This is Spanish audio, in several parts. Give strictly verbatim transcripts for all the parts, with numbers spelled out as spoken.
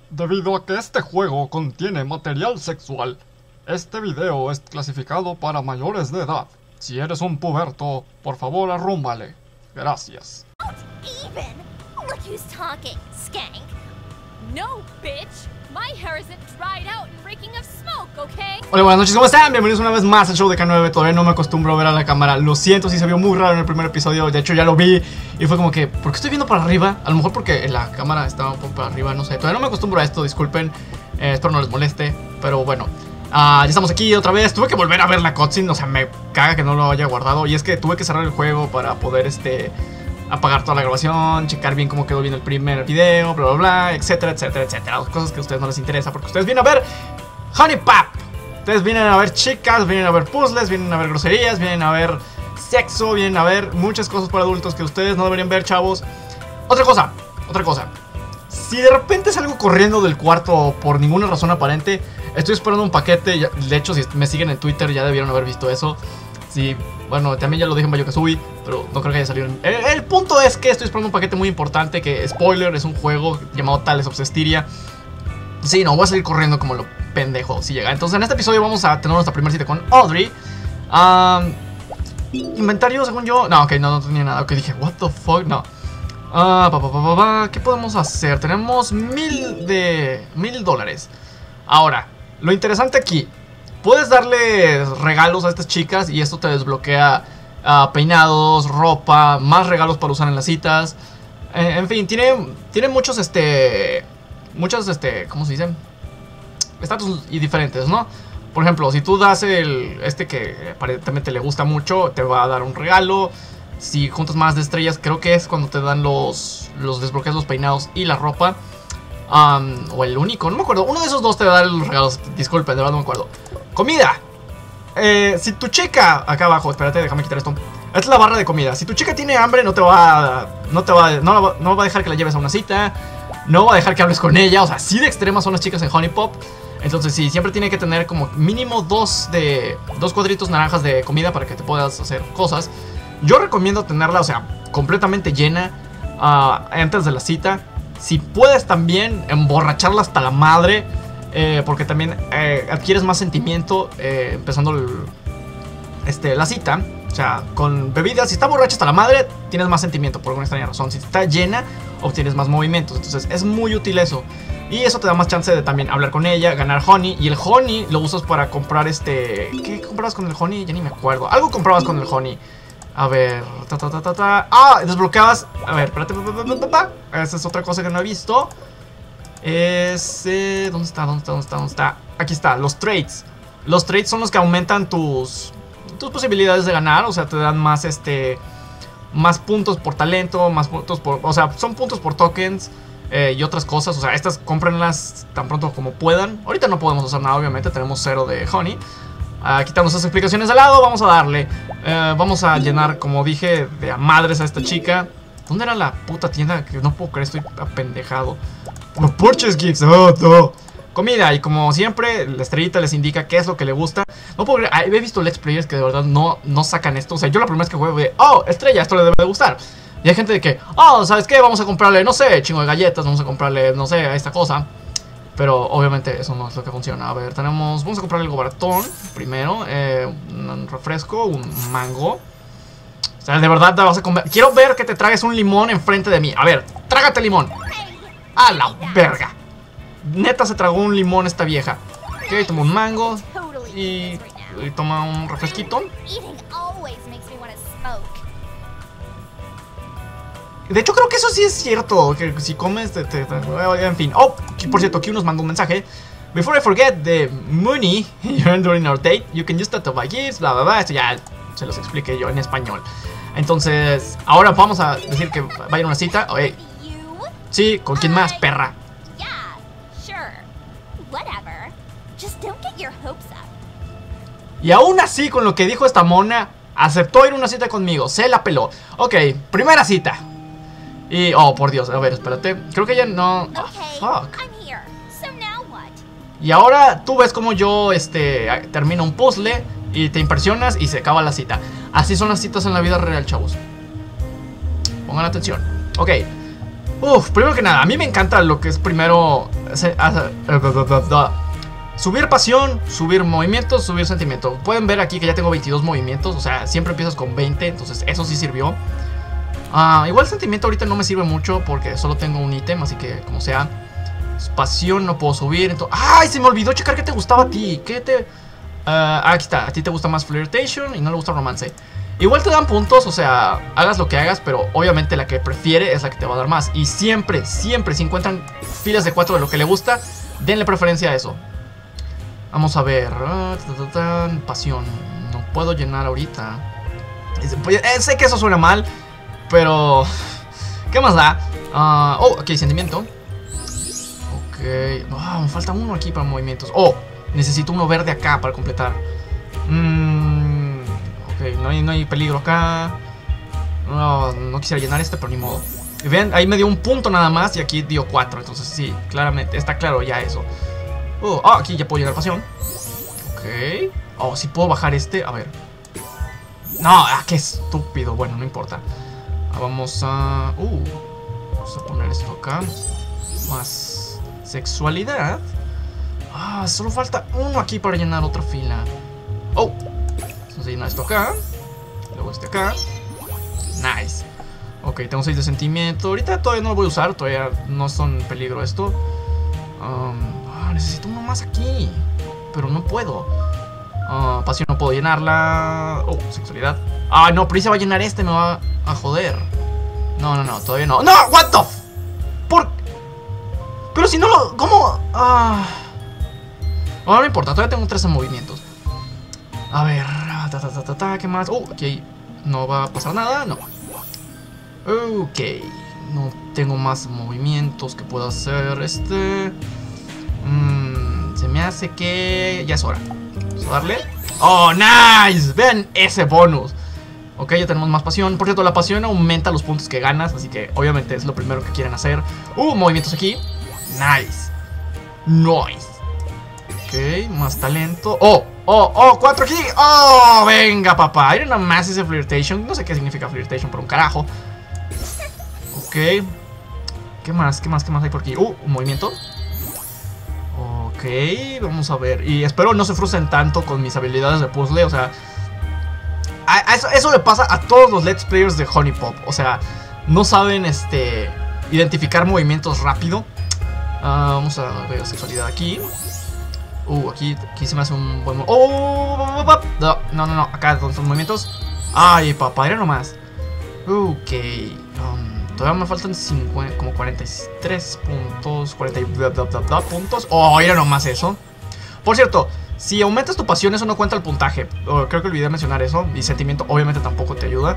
Debido a que este juego contiene material sexual, este video es clasificado para mayores de edad. Si eres un puberto, por favor arrúmbale. Gracias. Even. Look who's talking, skank. No, bitch. My hair isn't dried out and reeking of smoke, okay? Hola, buenas noches, ¿cómo están? Bienvenidos una vez más al show de K nueve. Todavía no me acostumbro a ver a la cámara. Lo siento si se vio muy raro en el primer episodio. De hecho ya lo vi y fue como que, ¿por qué estoy viendo para arriba? A lo mejor porque la cámara estaba un poco para arriba, no sé. Todavía no me acostumbro a esto, disculpen. eh, Espero no les moleste, pero bueno. Uh, ya estamos aquí otra vez. Tuve que volver a ver la cutscene, o sea, me caga que no lo haya guardado. Y es que tuve que cerrar el juego para poder, este... apagar toda la grabación, checar bien cómo quedó bien el primer video, bla bla bla, etcétera, etcétera, etcétera. Cosas que a ustedes no les interesa porque ustedes vienen a ver Honeypop. Ustedes vienen a ver chicas, vienen a ver puzzles, vienen a ver groserías, vienen a ver sexo, vienen a ver muchas cosas para adultos que ustedes no deberían ver, chavos. Otra cosa, otra cosa. Si de repente salgo corriendo del cuarto por ninguna razón aparente, estoy esperando un paquete. De hecho, si me siguen en Twitter ya debieron haber visto eso. Sí, bueno, también ya lo dije en Banjo-Kazooie, pero no creo que haya salido en... el, el punto es que estoy esperando un paquete muy importante que, spoiler, es un juego llamado Tales of Cestiria. Sí, no, voy a salir corriendo como lo pendejo si llega. Entonces en este episodio vamos a tener nuestra primera cita con Audrey. um, Inventario, según yo... No, ok, no, no tenía nada. Ok, dije, what the fuck, no. uh, pa, pa, pa, pa, pa. ¿Qué podemos hacer? Tenemos mil de... Mil dólares. Ahora, lo interesante aquí... Puedes darle regalos a estas chicas y esto te desbloquea uh, peinados, ropa, más regalos para usar en las citas. Eh, en fin, tiene, tiene muchos, este, muchos, este, ¿cómo se dice? Estatus y diferentes, ¿no? Por ejemplo, si tú das el, este que aparentemente le gusta mucho, te va a dar un regalo. Si juntas más de estrellas, creo que es cuando te dan los, los desbloqueas los peinados y la ropa. Um, o el único, no me acuerdo. Uno de esos dos te da los regalos. Disculpen, de verdad no me acuerdo. Comida. Eh, si tu chica... Acá abajo, espérate, déjame quitar esto. Esta es la barra de comida. Si tu chica tiene hambre, no te va a... No te va, no, va, no va a dejar que la lleves a una cita. No va a dejar que hables con ella. O sea, así de extremas son las chicas en Honeypop. Entonces sí, siempre tiene que tener como mínimo dos de... Dos cuadritos naranjas de comida para que te puedas hacer cosas. Yo recomiendo tenerla, o sea, completamente llena uh, antes de la cita. Si puedes también emborracharla hasta la madre, eh, porque también eh, adquieres más sentimiento eh, empezando el, este, la cita. O sea, con bebidas, si está borracha hasta la madre, tienes más sentimiento por alguna extraña razón. Si está llena, obtienes más movimientos. Entonces es muy útil eso. Y eso te da más chance de también hablar con ella, ganar honey. Y el honey lo usas para comprar este... ¿Qué comprabas con el honey? Ya ni me acuerdo. Algo comprabas con el honey. A ver, ta, ta, ta, ta, ta. Ah, desbloqueabas. A ver, espérate. Pa, pa, pa, pa, pa. Esa es otra cosa que no he visto. Es... Eh, ¿Dónde está? ¿Dónde está? ¿Dónde está? ¿Dónde está? Aquí está, los traits. Los traits son los que aumentan tus... Tus posibilidades de ganar. O sea, te dan más este... Más puntos por talento. Más puntos por... O sea, son puntos por tokens. Eh, y otras cosas. O sea, estas cómprenlas tan pronto como puedan. Ahorita no podemos hacer nada, obviamente. Tenemos cero de honey. Uh, quitamos esas explicaciones de lado, vamos a darle uh, Vamos a llenar, como dije, de a madres a esta chica. ¿Dónde era la puta tienda? Que no puedo creer, estoy apendejado. Por Purchase Gifts, oh, no. Comida, y como siempre, la estrellita les indica qué es lo que le gusta. No puedo creer, he visto Let's Players que de verdad no, no sacan esto. O sea, yo la primera vez que juego de, oh, estrella, esto le debe de gustar. Y hay gente de que, oh, ¿sabes qué? Vamos a comprarle, no sé, chingo de galletas. Vamos a comprarle, no sé, a esta cosa. Pero obviamente eso no es lo que funciona. A ver, tenemos... Vamos a comprar algo baratón primero. Eh, un refresco, un mango. O sea, de verdad te vas a comer... Quiero ver que te tragues un limón enfrente de mí. A ver, trágate limón. A la verga. Neta se tragó un limón esta vieja. Ok, toma un mango. Y, y toma un refresquito. De hecho creo que eso sí es cierto, que si comes, te, te, te, en fin. Oh, por cierto, Q nos mandó un mensaje. Before I forget the money you earned during our date, you can use that to buy gifts, bla bla bla. Esto ya se los expliqué yo en español. Entonces, ahora vamos a decir que vayan a una cita. Oye, sí, ¿con quién más, perra? Y aún así, con lo que dijo esta mona, aceptó ir a una cita conmigo, se la peló. Ok, primera cita. Y, oh, por Dios, a ver, espérate. Creo que ella no... Oh, fuck. Y ahora tú ves como yo, este, termino un puzzle y te impresionas y se acaba la cita. Así son las citas en la vida real, chavos. Pongan atención. Ok. Uf, primero que nada, a mí me encanta lo que es primero se, uh, subir pasión, subir movimientos, subir sentimiento. Pueden ver aquí que ya tengo veintidós movimientos, o sea, siempre empiezas con veinte, entonces eso sí sirvió. Uh, igual sentimiento ahorita no me sirve mucho porque solo tengo un ítem, así que como sea. Pasión no puedo subir, entonces... ¡Ay! Se me olvidó checar qué te gustaba a ti. ¿Qué te...? Uh, aquí está, a ti te gusta más flirtation y no le gusta romance. Igual te dan puntos, o sea, hagas lo que hagas, pero obviamente la que prefiere es la que te va a dar más. Y siempre, siempre, si encuentran filas de cuatro de lo que le gusta, denle preferencia a eso. Vamos a ver. Uh, pasión. No puedo llenar ahorita. Eh, sé que eso suena mal, pero... ¿Qué más da? Uh, oh, ok, sentimiento. Ok. Oh, me falta uno aquí para movimientos. Oh, necesito uno verde acá para completar. Mmm... Ok, no hay, no hay peligro acá. No, no quisiera llenar este, pero ni modo. Y ven, ahí me dio un punto nada más y aquí dio cuatro. Entonces sí, claramente, está claro ya eso. Oh, oh, aquí ya puedo llenar pasión. Ok. Oh, sí puedo bajar este, a ver. No, ah, qué estúpido. Bueno, no importa. Ah, vamos a... Uh, vamos a poner esto acá. Más sexualidad. Ah, solo falta uno aquí para llenar otra fila. Oh, entonces llena esto acá. Luego este acá. Nice. Ok, tengo seis de sentimiento. Ahorita todavía no lo voy a usar. Todavía no son en peligro esto. um, ah, Necesito uno más aquí, pero no puedo. uh, Pasión no puedo llenarla. Oh, sexualidad. Ah, no, pero ahí se va a llenar este. Me va a joder. No, no, no, todavía no. ¡No! ¿What the f...? ¿Por...? Pero si no lo... ¿Cómo? Ah... Bueno, no importa, todavía tengo trece movimientos. A ver... Ta, ta, ta, ta, ta, ¿qué más? Oh, ok. No va a pasar nada, no. Ok. No tengo más movimientos que pueda hacer. Este... Mm, se me hace que... Ya es hora. Vamos a darle... ¡Oh, nice! Vean ese bonus. Ok, ya tenemos más pasión. Por cierto, la pasión aumenta los puntos que ganas, así que obviamente es lo primero que quieren hacer. Uh, movimientos aquí. Nice. Nice. Ok, más talento. Oh, oh, oh, cuatro aquí. Oh, venga, papá. Hay nada más ese flirtation. No sé qué significa flirtation, pero un carajo. Ok. ¿Qué más? ¿Qué más? ¿Qué más hay por aquí? Uh, un movimiento. Ok, vamos a ver. Y espero no se frustren tanto con mis habilidades de puzzle. O sea, a, a eso, eso le pasa a todos los Let's Players de Honeypop. O sea, no saben este identificar movimientos rápido. uh, Vamos a ver sexualidad aquí. Uh, aquí, aquí se me hace un buen... Oh, no, no, no, no. Acá son movimientos. Ay, papá, era nomás. Ok. um, Todavía me faltan cincuenta, como cuarenta y tres puntos. cuarenta y dos puntos. Oh, era nomás eso. Por cierto, si aumentas tu pasión, eso no cuenta el puntaje. oh, Creo que olvidé mencionar eso. Y sentimiento obviamente tampoco te ayuda.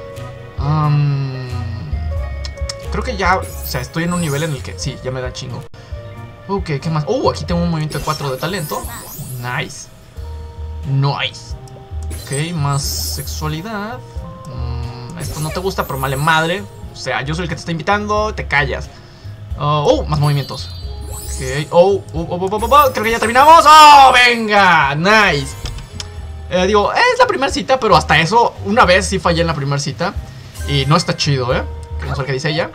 um, Creo que ya, o sea, estoy en un nivel en el que sí, ya me da chingo. Ok, ¿qué más? Oh, aquí tengo un movimiento de cuatro de talento. Nice. Nice. Ok, más sexualidad. mm, Esto no te gusta, pero vale madre. O sea, yo soy el que te está invitando, te callas. uh, Oh, más movimientos. Ok, oh, oh, oh, oh, oh, oh, creo que ya terminamos. Oh, venga, nice. eh, Digo, es la primera cita, pero hasta eso, una vez sí fallé en la primera cita. Y no está chido, ¿eh? Que no sé qué dice ella.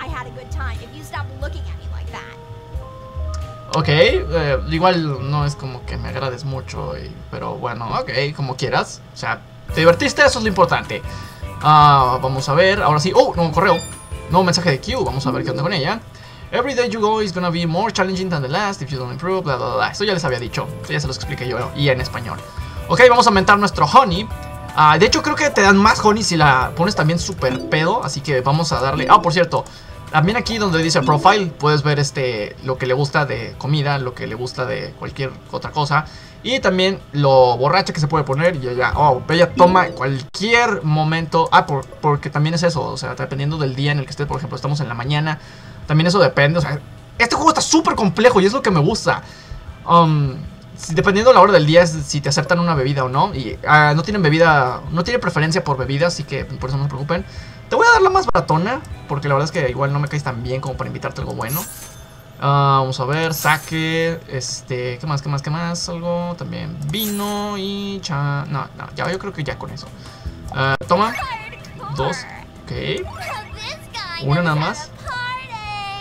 Ok, eh, igual no es como que me agrades mucho, y, pero bueno, ok, como quieras. O sea, te divertiste, eso es lo importante. uh, Vamos a ver, ahora sí. Oh, nuevo correo, nuevo mensaje de Q. Vamos a ver qué onda con ella. Every day you go is gonna be more challenging than the last if you don't improve, bla bla bla. Esto ya les había dicho, esto ya se los expliqué yo y en español. Ok, vamos a aumentar nuestro honey. uh, De hecho creo que te dan más honey si la pones también super pedo. Así que vamos a darle... Ah, por cierto, también aquí donde dice profile puedes ver este lo que le gusta de comida, lo que le gusta de cualquier otra cosa. Y también lo borracha que se puede poner. Y ella, oh, ella toma cualquier momento. Ah, por, porque también es eso. O sea, dependiendo del día en el que estés. Por ejemplo, estamos en la mañana. También eso depende. O sea, este juego está súper complejo y es lo que me gusta. Um, si, dependiendo de la hora del día es si te aceptan una bebida o no. Y uh, no tienen bebida, no tiene preferencia por bebida. Así que por eso no se preocupen. Te voy a dar la más baratona, porque la verdad es que igual no me caes tan bien como para invitarte algo bueno. uh, Vamos a ver, saque. Este, ¿qué más, qué más, qué más? Algo, también vino y cha... No, no, ya yo creo que ya con eso. uh, Toma, dos, ok. Una nada más.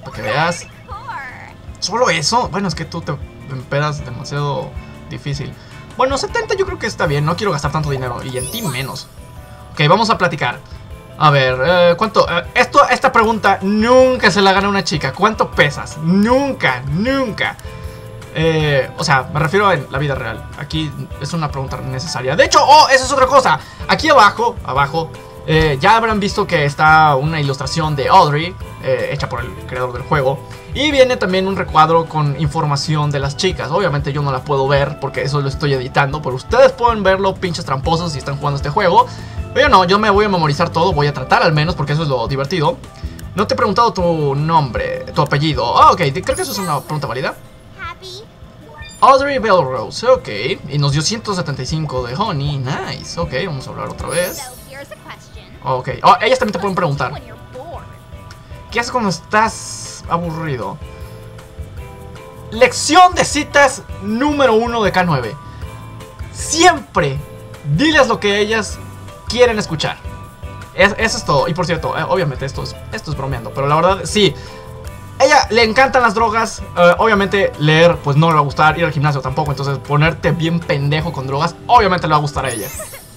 para que veas. ¿Solo eso? Bueno, es que tú te empedas demasiado difícil. Bueno, setenta yo creo que está bien. No quiero gastar tanto dinero. Y en ti menos. Ok, vamos a platicar. A ver, eh, ¿cuánto? Eh, esto, esta pregunta nunca se la gana una chica. ¿Cuánto pesas? Nunca, nunca. Eh, o sea, me refiero a la vida real. Aquí es una pregunta necesaria. De hecho, oh, eso es otra cosa. Aquí abajo, abajo, eh, ya habrán visto que está una ilustración de Audrey, eh, hecha por el creador del juego. Y viene también un recuadro con información de las chicas. Obviamente yo no la puedo ver porque eso lo estoy editando, pero ustedes pueden verlo, pinches tramposos, si están jugando este juego. Pero no, yo me voy a memorizar todo, voy a tratar al menos, porque eso es lo divertido. No te he preguntado tu nombre, tu apellido. Ah, ok, creo que eso es una pregunta válida. Audrey Belrose, ok. Y nos dio ciento setenta y cinco de honey, nice. Ok, vamos a hablar otra vez. Ok, oh, ellas también te pueden preguntar. ¿Qué haces cuando estás aburrido? Lección de citas número uno de K nueve. Siempre diles lo que ellas quieren escuchar. Es, eso es todo. Y por cierto, eh, obviamente esto es, esto es bromeando, pero la verdad, sí. Ella le encantan las drogas. uh, Obviamente leer pues no le va a gustar. Ir al gimnasio tampoco. Entonces ponerte bien pendejo con drogas obviamente le va a gustar a ella.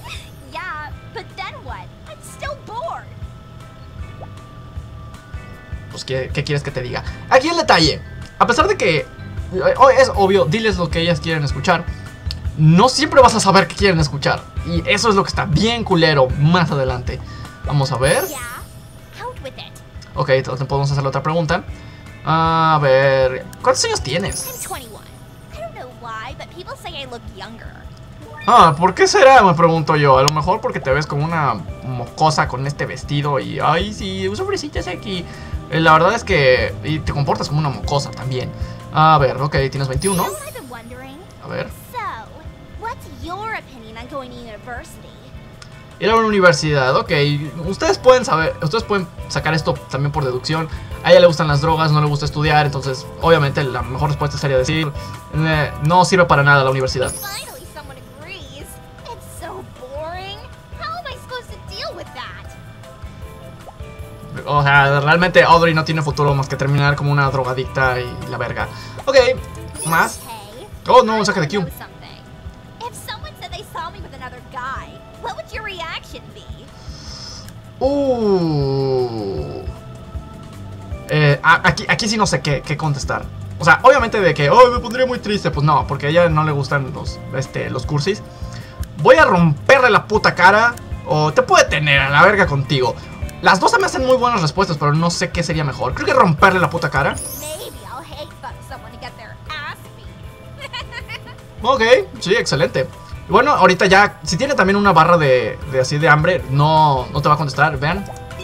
Pues ¿qué, qué quieres que te diga? Aquí el detalle. A pesar de que uh, es obvio, diles lo que ellas quieren escuchar, no siempre vas a saber qué quieren escuchar. Y eso es lo que está bien culero más adelante. Vamos a ver. Ok, entonces podemos hacer otra pregunta. A ver, ¿cuántos años tienes? Ah, ¿por qué será? Me pregunto yo. A lo mejor porque te ves como una mocosa con este vestido. Y, ay, sí, uso fresitas aquí. eh, La verdad es que y te comportas como una mocosa también. A ver, ok, tienes veintiuno. A ver. Ir a una universidad, ok. Ustedes pueden saber, ustedes pueden sacar esto también por deducción. A ella le gustan las drogas, no le gusta estudiar. Entonces, obviamente, la mejor respuesta sería decir eh, no sirve para nada la universidad. O sea, realmente Audrey no tiene futuro más que terminar como una drogadicta y la verga. Ok, más. Oh, no, saca de Q. Uh. Eh, aquí, aquí sí no sé qué, qué contestar. O sea, obviamente de que, oh, me pondría muy triste. Pues no, porque a ella no le gustan los, este, los cursis. Voy a romperle la puta cara. O te puede tener a la verga contigo. Las dos se me hacen muy buenas respuestas, pero no sé qué sería mejor. Creo que romperle la puta cara. Ok, sí, excelente. Y bueno, ahorita ya, si tiene también una barra de, de así de hambre, no, no te va a contestar, vean.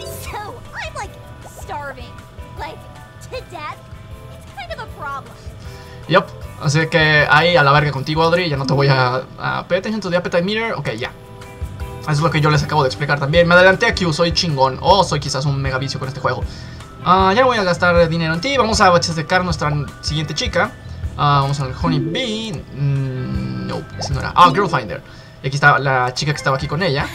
Yup, así que ahí a la verga contigo, Audrey. Ya no te voy a, a pay attention to the appetite meter. Ok, ya. Eso es lo que yo les acabo de explicar también. Me adelanté a Q, soy chingón. O soy quizás un mega vicio con este juego. uh, Ya no voy a gastar dinero en ti. Vamos a checar nuestra siguiente chica. uh, Vamos al Honey Bee. mm, No, ese no era. Ah, Girl Finder. Y aquí está la chica que estaba aquí con ella.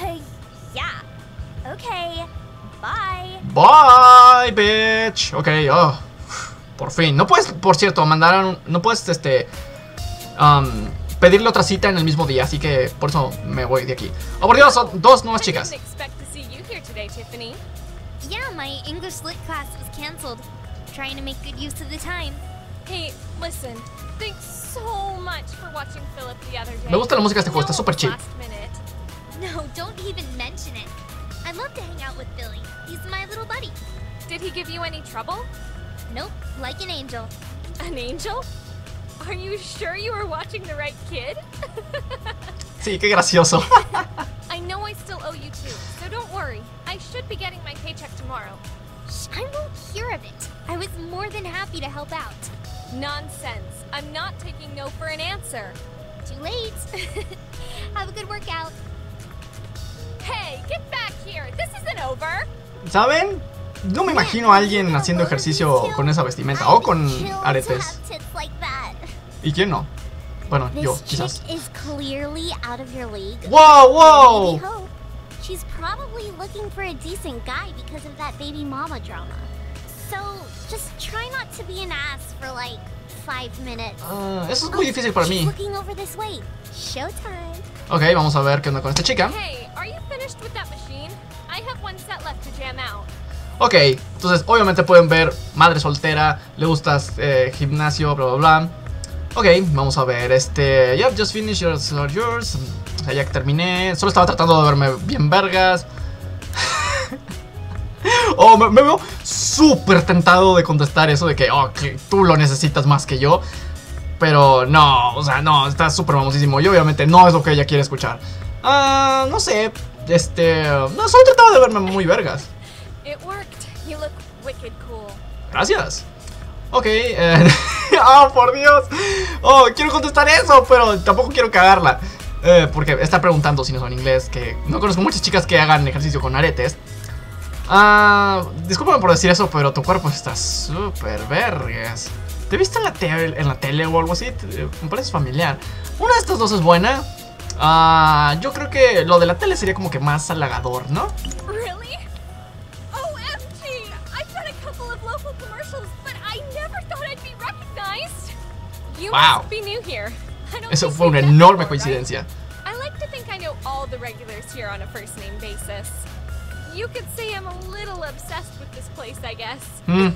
Bye, bitch. Ok, oh, por fin. No puedes, por cierto, mandar un, no puedes, este um, pedirle otra cita en el mismo día. Así que por eso me voy de aquí. Oh, por Dios, son dos nuevas chicas. Yeah, my English lit class was canceled. Trying to make good use of the time. Hey, listen. Thanks so much for watching Philip the other day. Me gusta la música de este juego, está súper chill. No, don't even mention it. I love to hang out with Billy. He's my little buddy. Did he give you any trouble? Nope, like an angel. An angel? Are you sure you were watching the right kid? Sí, qué gracioso. I know I still owe you two, so don't worry. I should be getting my paycheck tomorrow. Shh, I won't hear of it. I was more than happy to help out. Nonsense. I'm not taking no for an answer. Too late. Have a good workout. Hey, get back here. This isn't over. ¿Saben? No me imagino a alguien haciendo ejercicio con esa vestimenta o con aretes. ¿Y quién no? Bueno, yo, quizás. ¡Wow, wow! She's probably looking for a decent guy because of that baby mama drama. So, just try not to be an ass for like five minutes. Uh, eso es muy difícil para mí. Looking over this way. Showtime. Ok, vamos a ver qué onda con esta chica. Hey, are you finished with that machine? I have one set left to jam out. Ok, entonces obviamente pueden ver madre soltera, le gustas eh, gimnasio, bla bla bla. Ok, vamos a ver, este, yep, just finished, yours are yours. O sea, ya que terminé, solo estaba tratando de verme bien vergas. Oh, me, me veo súper tentado de contestar eso de que, oh, que tú lo necesitas más que yo. Pero no, o sea, no, está súper famosísimo y obviamente no es lo que ella quiere escuchar. Ah, uh, no sé, este, no, solo trataba de verme muy vergas. It worked. You look wicked cool. Gracias. Ok, eh, oh, por Dios. Oh, quiero contestar eso, pero tampoco quiero cagarla. Eh, porque está preguntando si no son inglés, que no conozco muchas chicas que hagan ejercicio con aretes. Ah, discúlpame por decir eso, pero tu cuerpo está súper vergas. ¿Te viste en la, tele, en la tele o algo así? Me parece familiar. Una de estas dos es buena. Ah, yo creo que lo de la tele sería como que más halagador, ¿no? Really? O M G! I've done a couple of local commercials, but I never thought I'd be recognized. You Wow. must be new here. I don't Eso think fue we've una met enorme before, coincidencia. right? I like to think I know all the regulars here on a first name basis. You could say I'm a little obsessed with this place, I guess. Mm.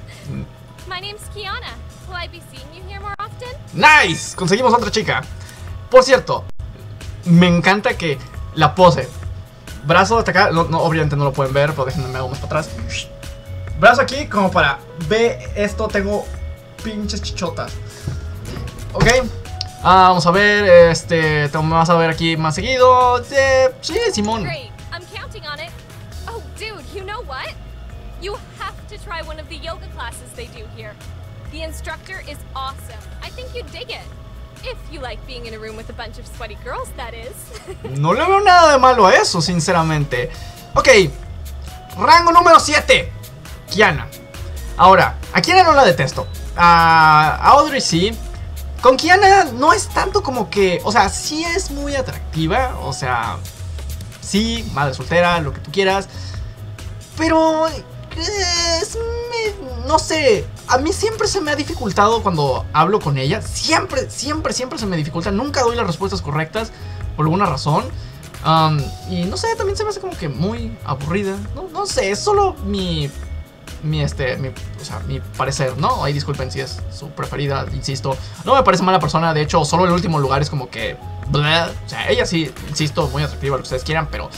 My name's Kiana. Will I be seeing you here more often? ¡Nice! Conseguimos otra chica. Por cierto, me encanta que la pose. Brazo hasta acá, no, no, obviamente no lo pueden ver, pero déjenme me hago más para atrás. Brazo aquí como para, ve esto, tengo pinches chichotas. Ok, ah, vamos a ver, este, te vas a ver aquí más seguido. Eh, sí, Simón. Great. I'm counting on it. Oh, dude, you know what? You have to try one of the yoga classes they do here. The instructor is awesome. I think you'd dig it. If you like being in a room with a bunch of sweaty girls, that is. No le veo nada de malo a eso, sinceramente. Ok, rango número siete, Kiana. Ahora, a Kiana no la detesto. A, a Audrey sí. Con Kiana no es tanto como que, o sea, sí es muy atractiva. O sea, sí, madre soltera, lo que tú quieras. Pero es, me, no sé, a mí siempre se me ha dificultado cuando hablo con ella. Siempre, siempre, siempre se me dificulta. Nunca doy las respuestas correctas por alguna razón. Um, y no sé, también se me hace como que muy aburrida. No, no sé, es solo mi, mi, este, mi, o sea, mi parecer, ¿no? Ahí disculpen si es su preferida, insisto. No me parece mala persona, de hecho, solo el último lugar es como que... Bleh. O sea, ella sí, insisto, muy atractiva, lo que ustedes quieran, pero...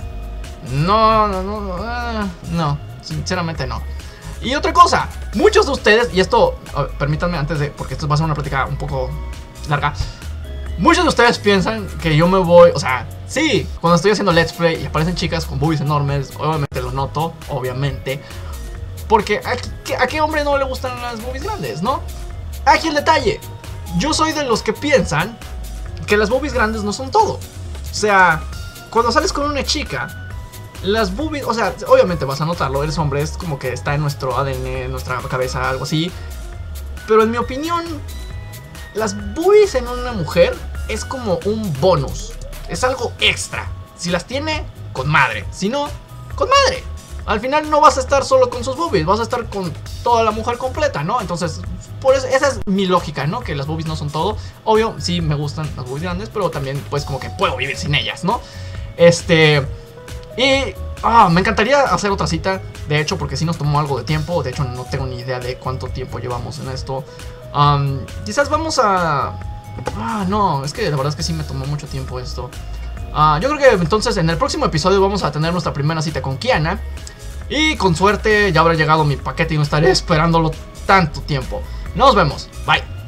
No, no, no, no, uh, no, sinceramente no. Y otra cosa, muchos de ustedes, y esto, uh, permítanme antes de, porque esto va a ser una plática un poco larga. Muchos de ustedes piensan que yo me voy, o sea, sí, cuando estoy haciendo let's play y aparecen chicas con boobies enormes, obviamente lo noto, obviamente. Porque a, qué, a qué hombre no le gustan las boobies grandes, ¿no? Aquí el detalle, yo soy de los que piensan que las boobies grandes no son todo. O sea, cuando sales con una chica, las boobies, o sea, obviamente vas a notarlo, eres hombre, es como que está en nuestro A D N, en nuestra cabeza, algo así. Pero en mi opinión, las boobies en una mujer es como un bonus, es algo extra. Si las tiene, con madre, si no, con madre. Al final no vas a estar solo con sus boobies, vas a estar con toda la mujer completa, ¿no? Entonces, por eso, esa es mi lógica, ¿no? Que las boobies no son todo. Obvio, sí me gustan las boobies grandes, pero también, pues, como que puedo vivir sin ellas, ¿no? Este... Y ah, me encantaría hacer otra cita, de hecho, porque sí nos tomó algo de tiempo. De hecho, no tengo ni idea de cuánto tiempo llevamos en esto. um, Quizás vamos a... Ah, no, es que la verdad es que sí me tomó mucho tiempo esto. uh, Yo creo que entonces en el próximo episodio vamos a tener nuestra primera cita con Kiana. Y con suerte ya habrá llegado mi paquete y no estaré esperándolo tanto tiempo. Nos vemos, bye.